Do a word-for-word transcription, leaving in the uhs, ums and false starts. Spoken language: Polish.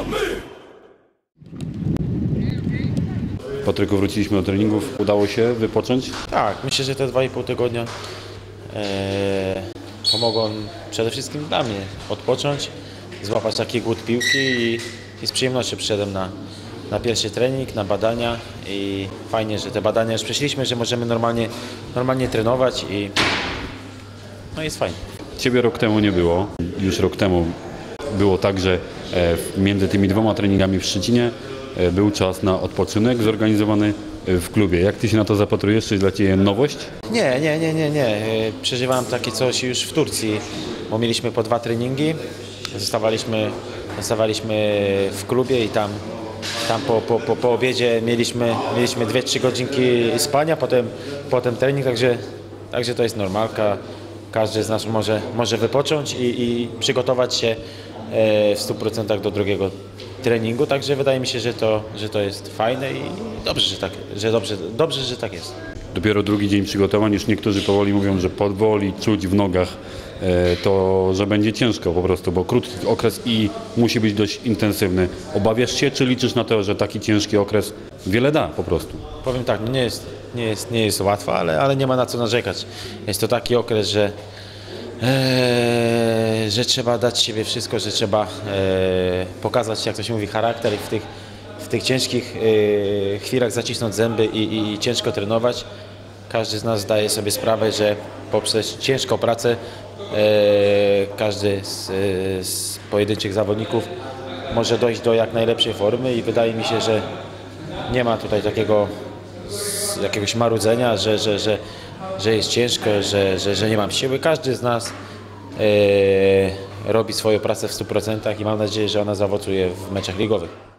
Patryku, wróciliśmy do treningów. Udało się wypocząć? Tak, myślę, że te dwa i pół tygodnia e, pomogą przede wszystkim dla mnie odpocząć, złapać taki głód piłki i, i z przyjemnością przyszedłem na, na pierwszy trening, na badania i fajnie, że te badania już przeszliśmy, że możemy normalnie, normalnie trenować i no jest fajnie. Ciebie rok temu nie było. Już rok temu było tak, że e, między tymi dwoma treningami w Szczecinie e, był czas na odpoczynek zorganizowany w klubie. Jak ty się na to zapatrujesz? Czy dla ciebie nowość? Nie, nie, nie, nie, nie. E, Przeżywałem takie coś już w Turcji, bo mieliśmy po dwa treningi, zostawaliśmy, zostawaliśmy w klubie i tam, tam po, po, po, po obiedzie mieliśmy, mieliśmy dwie trzy godzinki spania, potem, potem trening, także, także to jest normalka. Każdy z nas może, może wypocząć i, i przygotować się e, w stu procentach do drugiego treningu, także wydaje mi się, że to, że to jest fajne i dobrze, że tak, że dobrze, dobrze, że tak jest. Dopiero drugi dzień przygotowań, już niektórzy powoli mówią, że powoli czuć w nogach e, to, że będzie ciężko po prostu, bo krótki okres i musi być dość intensywny. Obawiasz się, czy liczysz na to, że taki ciężki okres wiele da po prostu? Powiem tak, no nie jest, nie jest, nie jest łatwo, ale, ale nie ma na co narzekać. Jest to taki okres, że, e, że trzeba dać siebie wszystko, że trzeba e, pokazać, jak to się mówi, charakter i w tych, w tych ciężkich e, chwilach zacisnąć zęby i, i, i ciężko trenować. Każdy z nas zdaje sobie sprawę, że poprzez ciężką pracę e, każdy z, z pojedynczych zawodników może dojść do jak najlepszej formy i wydaje mi się, że nie ma tutaj takiego jakiegoś marudzenia, że, że, że, że jest ciężko, że, że, że nie mam siły. Każdy z nas e, robi swoją pracę w stu procentach i mam nadzieję, że ona zaowocuje w meczach ligowych.